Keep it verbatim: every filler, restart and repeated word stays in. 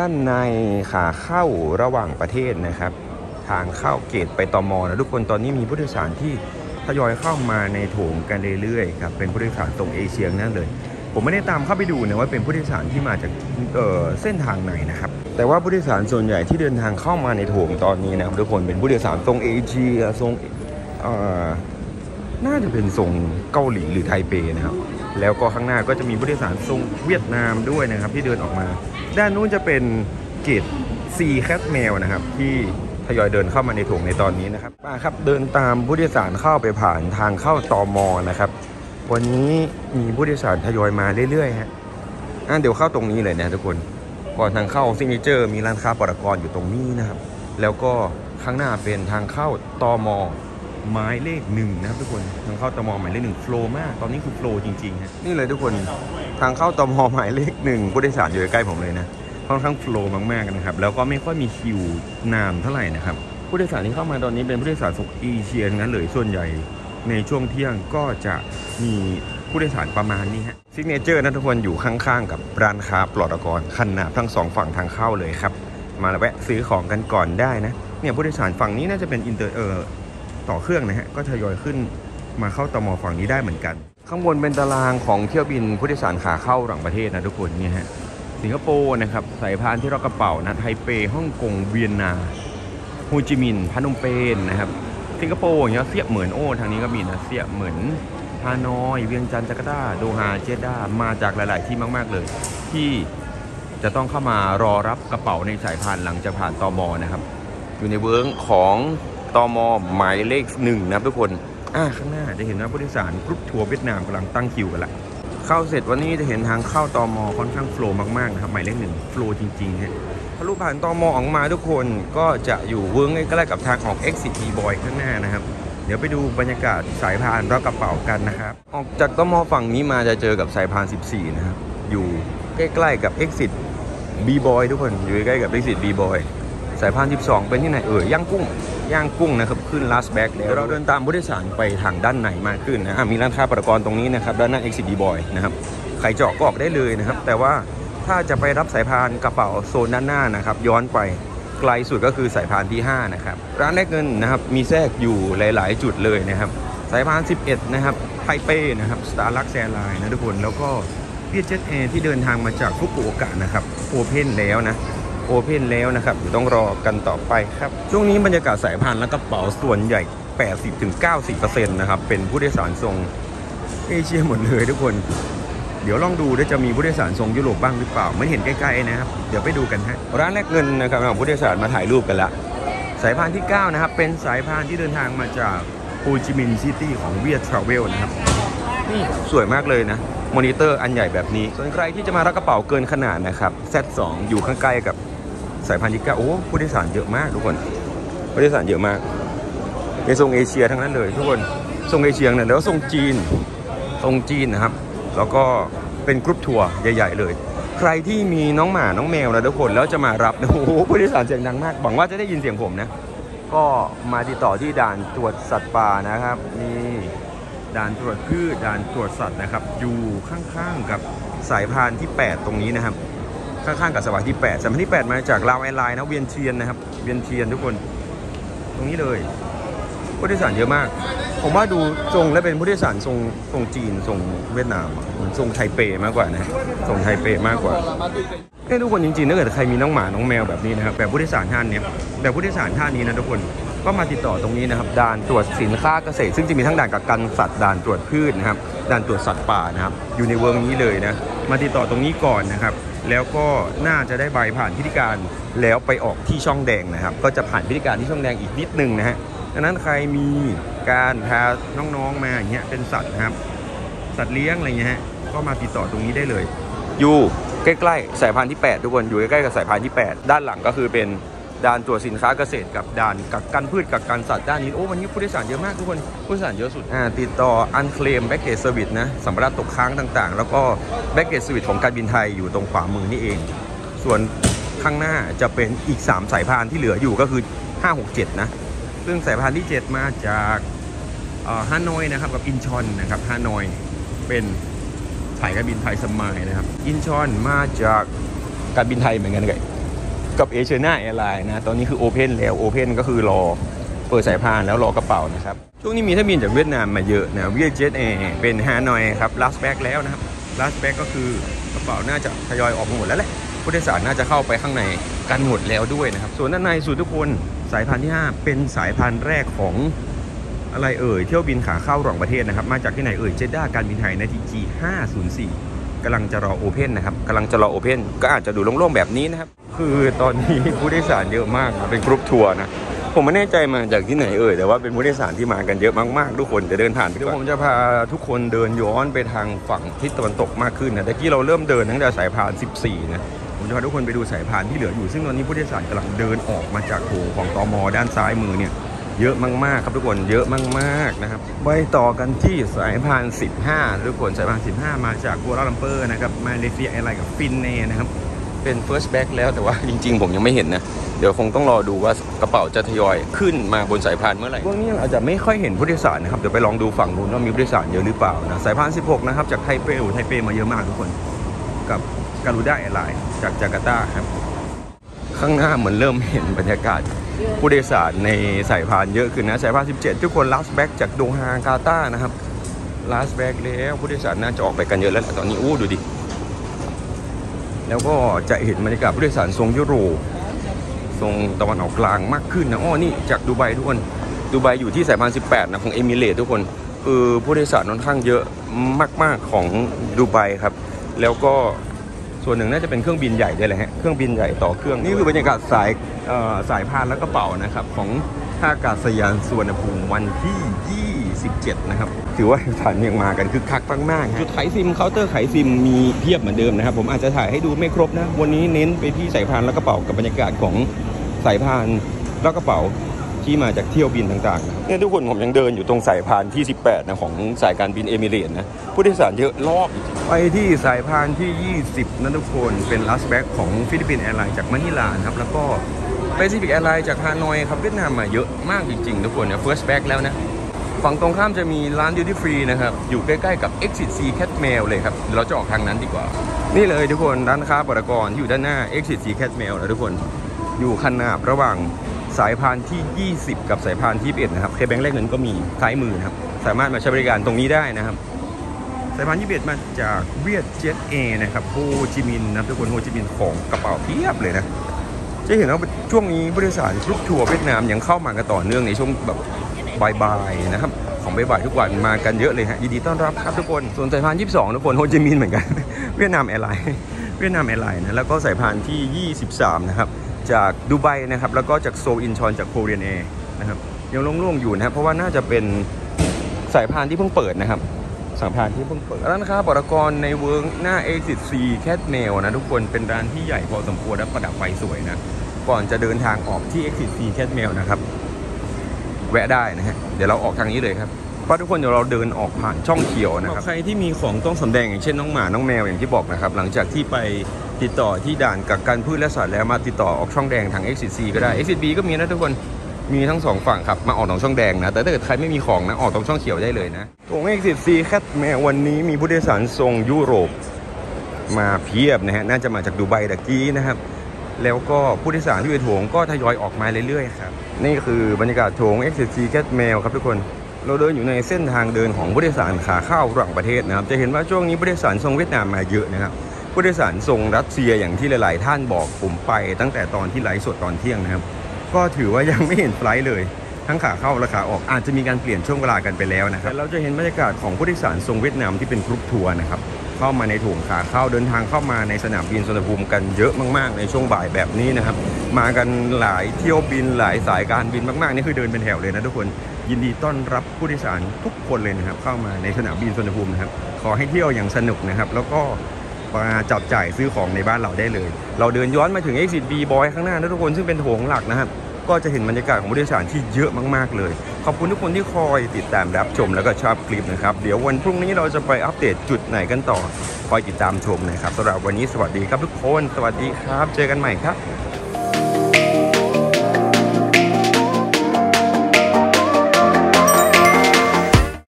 านในขาเข้าระหว่างประเทศนะครับทางเข้าเกตไปตม.นะทุกคนตอนนี้มีผู้โดยสารที่ทยอยเข้ามาในโถงกันเรื่อยๆครับเป็นผู้โดยสารตรงเอเชียนั่นเลยผมไม่ได้ตามเข้าไปดูนะว่าเป็นผู้โดยสารที่มาจากเอ่อเส้นทางไหนนะครับแต่ว่าผู้โดยสารส่วนใหญ่ที่เดินทางเข้ามาในโถงตอนนี้นะครับทุกคนเป็นผู้โดยสารตรงเอเชียทรงเอ่อน่าจะเป็นทรงเกาหลีหรือไทเปนะครับแล้วก็ข้างหน้าก็จะมีผู้โดยสารทรงเวียดนามด้วยนะครับที่เดินออกมาด้านนู้นจะเป็นเกตซีแคทเมลนะครับที่ทยอยเดินเข้ามาในโถงในตอนนี้นะครับมาครับเดินตามผู้โดยสารเข้าไปผ่านทางเข้าตม.นะครับวันนี้มีผู้โดยสารทยอยมาเรื่อยๆฮะอ่ะเดี๋ยวเข้าตรงนี้เลยนะทุกคนก่อนทางเข้าซิกเนเจอร์มีร้านค้าปตก.อยู่ตรงนี้นะครับแล้วก็ข้างหน้าเป็นทางเข้าตม.หมายเลขหนึ่งนะครับทุกคนทางเข้าตม.หมายเลขหนึ่งโฟล์มากตอนนี้คือโฟล์จริงๆฮะนี่เลยทุกคนทางเข้าตม.หมายเลขหนึ่งผู้โดยสารอยู่ใกล้ผมเลยนะค่อนข้างโฟล์มากๆนะครับแล้วก็ไม่ค่อยมีคิวนานเท่าไหร่นะครับผู้โดยสารที่เข้ามาตอนนี้เป็นผู้โดยสารจากเอเชียนั้นเลยส่วนใหญ่ในช่วงเที่ยงก็จะมีผู้โดยสารประมาณนี้ฮะซิกเนเจอร์นะทุกคนอยู่ข้างๆกับร้านค้าปลอดกรขนาดทั้งสองฝั่งทางเข้าเลยครับมาแวะซื้อของกันก่อนได้นะเนี่ยผู้โดยสารฝั่งนี้น่าจะเป็นอินเตอร์เออต่อเครื่องนะฮะก็ทยอยขึ้นมาเข้าตม.ฝั่งนี้ได้เหมือนกันข้างบนเป็นตารางของเที่ยวบินผู้โดยสารขาเข้าต่างประเทศนะทุกคนเนี่ยฮะสิงคโปร์นะครับสายพานที่เรากระเป๋านะไทเปฮ่องกงเวียนนาโฮจิมินห์พนมเปญนะครับสิงคโปร์อย่างเงี้ยเสียเหมือนโอ้ทางนี้ก็มีนะเสียเหมือนฮานอยเวียงจันทร์จาการ์ตาโดฮาเจด้ามาจากหลายๆที่มากๆเลยที่จะต้องเข้ามารอรับกระเป๋าในสายพานหลังจากผ่านตม.นะครับอยู่ในเวิร์กของตม.หมายเลขหนึ่งนะครับทุกคนอ่าข้างหน้าจะเห็นว่าผู้โดยสารกรุ๊ปทัวร์เวียดนามกำลังตั้งคิวกันละเข้าเสร็จวันนี้จะเห็นทางเข้าตม.ค่อนข้างโฟล์มากๆนะครับหมายเลขหนึ่งโฟล์จริงๆฮะทะลุผ่านตม.ออกมาทุกคนก็จะอยู่เวิร์กใกล้ๆกับทางออก Exit B-Boy ข้างหน้านะครับเดี๋ยวไปดูบรรยากาศสายพานรับกระเป๋ากันนะครับออกจากตม.ฝั่งนี้มาจะเจอกับสายพานสิบสี่นะครับอยู่ใกล้ๆกับ Exit B-Boy ทุกคนอยู่ใกล้ๆกับ Exit B-Boy สายพานสิบสองเป็นที่ไหนเอ่ยย่างกุ้งย่างกุ้งนะครับขึ้น last back เดี๋ยวเราเดินตามผู้โดยสารไปทางด้านในมากขึ้นนะมีร้านค้าปตก.ตรงนี้นะครับด้านหน้า Exit B-Boy นะครับใครเจาะก็ออกได้เลยนะครับแต่ว่าถ้าจะไปรับสายพานกระเป๋าโซนด้านหน้านะครับย้อนไปไกลสุดก็คือสายพานที่ห้านะครับร้านแลกเงินนะครับมีแทรกอยู่หลายๆจุดเลยนะครับสายพานสิบเอ็ดนะครับไทเปนะครับสตาร์ลักแซร์ไลน์นะทุกคนแล้วก็เวียดเจ็ตแอร์ที่เดินทางมาจากฟุกุโอกะนะครับโอเพนแล้วนะโอเพนแล้วนะครับอยู่ต้องรอกันต่อไปครับช่วงนี้บรรยากาศสายพานและกระเป๋าส่วนใหญ่ แปดสิบถึงเก้าสิบเปอร์เซ็นต์ นะครับเป็นผู้โดยสารทรงเอเชียหมดเลยทุกคนเดี๋ยวลองดูว่าจะมีผู้โดยสารทรงยุโรปบ้างหรือเปล่าไม่เห็นใกล้ๆนะครับเดี๋ยวไปดูกันฮะร้านแลกเงินนะครับของผู้โดยสารมาถ่ายรูปกันละสายพานที่เก้านะครับเป็นสายพานที่เดินทางมาจากโฮจิมินห์ซิตี้ของเวียดทราเวลนะครับนี่สวยมากเลยนะมอนิเตอร์อันใหญ่แบบนี้ส่วนใครที่จะมารับกระเป๋าเกินขนาดนะครับ แซด สอง อยู่ข้างใกล้กับสายพานที่เก้าโอ้ผู้โดยสารเยอะมากทุกคนผู้โดยสารเยอะมากในทรงเอเชียทั้งนั้นเลยทุกคนทรงเอเชียเนี่ยแล้วทรงจีนทรงจีนนะครับแล้วก็เป็นกรุ๊ปทัวร์ใหญ่ๆเลยใครที่มีน้องหมาน้องแมวนะทุกคนแล้วจะมารับโอ้โหผู้โดยสารเสียงดังมากหวังว่าจะได้ยินเสียงผมนะก็มาติดต่อที่ด่านตรวจสัตว์ป่านะครับนี่ด่านตรวจพืชด่านตรวจสัตว์นะครับอยู่ข้างๆกับสายพานที่แปดตรงนี้นะครับข้างๆกับสายพานที่แปดสายพานที่แปดมาจากลาวแอร์ไลน์นะเวียนเทียนนะครับเวียนเทียนทุกคนตรงนี้เลยผู้โดยสารเยอะมากผมว่าดูทรงและเป็นผู้โดยสารทรงทรงจีนทรงเวียดนามเหมือนทรงไทเปมากกว่านะทรงไทเปมากกว่าเอ้ทุกคนจริงๆถ้าเกิดใครมีน้องหมาน้องแมวแบบนี้นะครับแบบผู้โดยสารท่านนี้แบบผู้โดยสารท่านนี้นะทุกคนก็มาติดต่อตรงนี้นะครับด่านตรวจสินค้าเกษตรซึ่งจะมีทั้งด่านกักกันสัตว์ด่านตรวจพืชนะครับด่านตรวจสัตว์ป่านะครับอยู่ในเวิร์กนี้เลยนะมาติดต่อตรงนี้ก่อนนะครับแล้วก็น่าจะได้ใบผ่านพิธีการแล้วไปออกที่ช่องแดงนะครับก็จะผ่านพิธีการที่ช่องแดงอีกนิดนึงนะฮะดังนั้นใครมีการพาน้องๆมาอย่างเงี้ยเป็นสัตว์นะครับสัตว์เลี้ยงอะไรเงี้ยฮะก็มาติดต่อตรงนี้ได้เลยอยู่ใกล้ๆสายพานที่แปดทุกคนอยู่ใกล้ๆกับสายพานที่แปดด้านหลังก็คือเป็นด่านตรวจสินค้าเกษตรกับด่านกักกันพืชกักกันสัตว์ด้านนี้โอ้วันนี้ผู้โดยสารเยอะมากทุกคนผู้โดยสารเยอะสุดอ่าติดต่อ unclaim baggage service นะสัมภาระตกค้างต่างๆแล้วก็ baggage service ของการบินไทยอยู่ตรงขวามือนี่เองส่วนข้างหน้าจะเป็นอีกสามสายพานที่เหลืออยู่ก็คือห้า หก เจ็ดนะซึ่งสายพานที่เจ็ดมาจากฮานอยนะครับกับอินชอนนะครับฮานอยเป็นสายการบินไทยสมายนะครับอินชอนมาจากการบินไทยเหมือนกันเลยกับเอเชียนาแอร์ไลน์นะตอนนี้คือโอเพนแล้วโอเพนก็คือรอเปิดสายพานแล้วรอกระเป๋านะครับช่วงนี้มีท่าบินจากเวียดนามมาเยอะนะเวียดเจ็ตแอร์เป็นฮานอยครับลาสแบ็กแล้วนะครับลาสแบ็กก็คือกระเป๋าน่าจะทยอยออกหมดแล้วแหละผู้โดยสารน่าจะเข้าไปข้างในกันหมดแล้วด้วยนะครับส่วนด้านในสุดทุกคนสายพานที่ห้าเป็นสายพานแรกของอะไรเอ่ยเที่ยวบินขาเข้าระหว่างประเทศนะครับมาจากที่ไหนเอ่ยเจด้าการบินไทยนาที จี ห้าศูนย์สี่กำลังจะรอโอเพนนะครับกำลังจะรอโอเพนก็อาจจะดูโล่งๆแบบนี้นะครับคือตอนนี้ผู้โดยสารเยอะมากนะเป็นกรุ๊ปทัวร์นะผมไม่แน่ใจมาจากที่ไหนเอ่ยแต่ว่าเป็นผู้โดยสารที่มากันเยอะมากๆทุกคนจะเดินผ่านไปด้วยผมจะพาทุกคนเดินย้อนไปทางฝั่งทิศตะวันตกมากขึ้นนะแต่ที่เราเริ่มเดินตั้งแต่สายพานสิบสี่นะผมจะพาทุกคนไปดูสายพานที่เหลืออยู่ซึ่งตอนนี้ผู้โดยสารกำลังเดินออกมาจากโถงของตม.ด้านซ้ายมือเนี่ยเยอะมากๆครับทุกคนเยอะมากๆนะครับไปต่อกันที่สายพานสิบห้าทุกคนสายพานสิบห้ามาจากกัวลาลัมเปอร์นะครับมาเลเซียแอร์ไลน์กับฟินเน่นะครับเป็น first bag แล้วแต่ว่าจริงๆผมยังไม่เห็นนะเดี๋ยวคงต้องรอดูว่ากระเป๋าจะทยอยขึ้นมาบนสายพานเมื่อไหร่พวกนี้อาจจะไม่ค่อยเห็นผู้โดยสารนะครับเดี๋ยวไปลองดูฝั่งนู้นว่ามีผู้โดยสารเยอะหรือเปล่านะสายพานสิบหกนะครับจากไทเปไทเปมาเยอะมากทุกคนกับการูด้าแอร์ไลน์จากจาการ์ตาครับข้างหน้าเหมือนเริ่มเห็นบรรยากาศผู้โดยสารในสายพานเยอะขึ้นนะสายพานสิบเจ็ดทุกคน last bag จากโดฮากาตาร์นะครับ last bag แล้วผู้โดยสารน่าจะออกไปกันเยอะแล้วตอนนี้อู้ดูดิแล้วก็จะเห็นบรรยากาศผู้โดยสารทรงยุโรปทรงตะวันออกกลางมากขึ้นนะอ้อนี่จากดูไบทุกคนดูไบอยู่ที่สายพานสิบแปดนะของเอมิเรตส์ทุกคนคือผู้โดยสารค่อนข้างเยอะมากๆของดูไบครับแล้วก็ส่วนหนึ่งน่าจะเป็นเครื่องบินใหญ่ด้วยแหละฮะเครื่องบินใหญ่ต่อเครื่องนี่คือบรรยากาศสายสายพานและกระเป๋านะครับของท่าอากาศยานสุวรรณภูมิวันที่ยี่สิบเจ็ดนะครับถือว่าสถานยังมากันคึกคักมากๆจุดขายซิมเคาน์เตอร์ขายซิมมีเพียบเหมือนเดิมนะครับผมอาจจะถ่ายให้ดูไม่ครบนะวันนี้เน้นไปที่สายพานและกระเป๋ากับบรรยากาศของสายพานและกระเป๋าที่มาจากเที่ยวบินต่างๆเนี่ยทุกคนผมยังเดินอยู่ตรงสายพานที่สิบแปดนะของสายการบินเอมิเรตส์นะผู้โดยสารเยอะรอบไปที่สายพานที่ยี่สิบนะทุกคนเป็น last bag ของฟิลิปปินส์แอร์ไลน์จากมะนิลาครับแล้วก็แปซิฟิกแอร์ไลน์จากฮานอยครับเวียดนามมาเยอะมากจริงๆทุกคนเนี่ย first bag แล้วนะฝั่งตรงข้ามจะมีร้าน duty free นะครับอยู่ใกล้ๆกับ exit C Cat Mail เลยครับเราจะออกทางนั้นดีกว่านี่เลยทุกคนร้านค้าปตกที่อยู่ด้านหน้า exit C Cat Mail นะทุกคนอยู่ขนาบระหว่างสายพานที่ยี่สิบกับสายพานที่ยี่สิบเอ็ดนะครับเคแบงค์แรกเงินก็มีซ้ายมือนะครับสามารถมาใช้บริการตรงนี้ได้นะครับสายพานยี่สิบเอ็ดมาจากเวียดเจ็ตแอร์นะครับโฮจิมินห์นะทุกคนโฮจิมินห์ของกระเป๋าเพียบเลยนะจะเห็นว่าช่วงนี้ผู้โดยสารกรุ๊ปทัวร์เวียดนามยังเข้ามากันต่อเนื่องในช่วงแบบบ่ายๆนะครับของบ่ายๆทุกวันมากันเยอะเลยฮะยินดีต้อนรับครับทุกคนส่วนสายพานยี่สิบสองทุกคนโฮจิมินห์เหมือนกันเวียดนามแอร์ไลน์เวียดนามแอร์ไลน์นะแล้วก็สายพานที่ยี่สิบสามนะครับจากดูไบนะครับแล้วก็จากโซลอินชอนจากโคเรียนแอร์นะครับยังโล่งๆอยู่นะครับเพราะว่าน่าจะเป็นสายพานที่เพิ่งเปิดนะครับสายพานที่เพิ่งเปิดร้านค้าปตกในเวิร์กหน้า Exit C Cat Mail นะทุกคนเป็นร้านที่ใหญ่พอสมควรและประดับไฟสวยนะก่อนจะเดินทางออกที่ Exit C Cat Mail นะครับแวะได้นะฮะเดี๋ยวเราออกทางนี้เลยครับเพราะทุกคนเดี๋ยวเราเดินออกผ่านช่องเขียวนะครับใครที่มีของต้องสำแดงอย่างเช่นน้องหมาน้องแมวอย่างที่บอกนะครับหลังจากที่ไปติดต่อที่ด่านกักกันพืชและสัตว์แล้วมาติดต่อออกช่องแดงทาง Exit C ก็ได้ Exit B ก็มีนะทุกคนมีทั้งสองฝั่งครับมาออกตรงช่องแดงนะแต่ถ้าเกิดใครไม่มีของนะออกตรงช่องเขียวได้เลยนะตรง Exit C Cat Mail วันนี้มีผู้โดยสารทรงยุโรปมาเพียบนะฮะน่าจะมาจากดูไบตะกี้นะครับแล้วก็ผู้โดยสารที่อยู่ในโถงก็ทยอยออกมาเรื่อยๆครับนี่คือบรรยากาศโถง Exit C Cat Mail ครับทุกคนเราเดินอยู่ในเส้นทางเดินของผู้โดยสารขาเข้าระหว่างประเทศนะครับจะเห็นว่าช่วงนี้ผู้โดยสารทรงเวียดนามมาเยอะนะครับผู้โดยสารทรงรัสเซียอย่างที่หลายๆท่านบอกผมไปตั้งแต่ตอนที่ไลฟ์สดตอนเที่ยงนะครับก็ถือว่ายังไม่เห็นไฟล์เลยทั้งขาเข้าและขาออกอาจจะมีการเปลี่ยนช่วงเวลากันไปแล้วนะครับเราจะเห็นบรรยากาศของผู้โดยสารทรงเวียดนามที่เป็นกรุ๊ปทัวร์นะครับเข้ามาในโถงขาเข้าเดินทางเข้ามาในสนามบินสุวรรณภูมิกันเยอะมากๆในช่วงบ่ายแบบนี้นะครับมากันหลายเที่ยวบินหลายสายการบินมากๆนี่คือเดินเป็นแถวเลยนะทุกคนยินดีต้อนรับผู้โดยสารทุกคนเลยนะครับเข้ามาในสนามบินสุวรรณภูมินะครับขอให้เที่ยวอย่างสนุกนะครับแล้วก็มาจับจ่ายซื้อของในบ้านเราได้เลยเราเดินย้อนมาถึง Exit B Boy ข้างหน้านะทุกคนซึ่งเป็นโถงหลักนะครับก็จะเห็นบรรยากาศของผู้โดยสารที่เยอะมากๆเลยขอบคุณทุกคนที่คอยติดตามรับชมแล้วก็ชอบคลิปนะครับเดี๋ยววันพรุ่งนี้เราจะไปอัปเดตจุดไหนกันต่อคอยติดตามชมนะครับสำหรับวันนี้สวัสดีครับทุกคนสวัสดีครับเจอกันใหม่ครับ